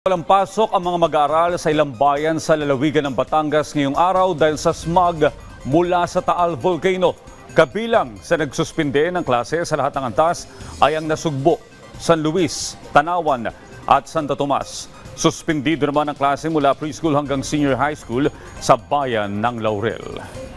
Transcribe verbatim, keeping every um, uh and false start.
Walang pasok ang mga mag-aaral sa ilang bayan sa lalawigan ng Batangas ngayong araw dahil sa smog mula sa Taal Volcano. Kabilang sa nagsuspinde ng klase sa lahat ng antas ay ang Nasugbo, San Luis, Tanawan at Santo Tomas. Suspendido naman ang klase mula preschool hanggang senior high school sa bayan ng Laurel.